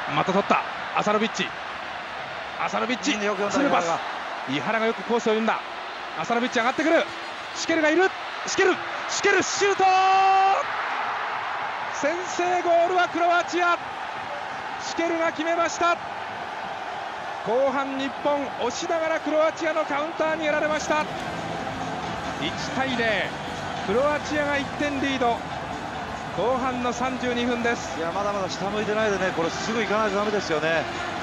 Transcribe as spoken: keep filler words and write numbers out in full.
また取ったアサノビッチアサノビッチスルーパス井原がよくコースを読んだ。アサノビッチ上がってくる。シュケルがいる。シュケルシュケルシュート先制ゴールはクロアチア。シュケルが決めました。後半日本押しながらクロアチアのカウンターにやられました。いちたいゼロ、クロアチアがいってんリード。後半のさんじゅうにふんです。 いやまだまだ下向いてないでね、これすぐ行かないとダメですよね。